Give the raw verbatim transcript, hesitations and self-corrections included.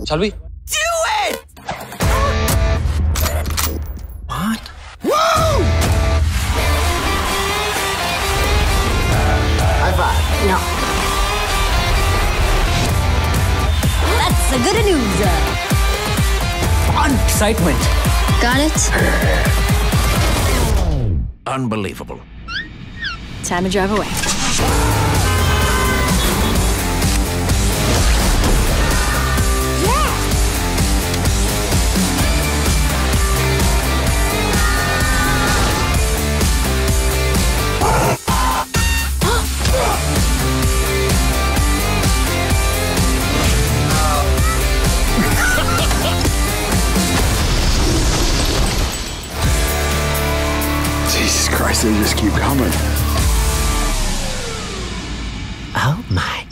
Shall we? Do it! What? Woo! High five. No. That's the good news. Fun. Excitement. Got it? Unbelievable. Time to drive away. Jesus Christ, they just keep coming. Oh my.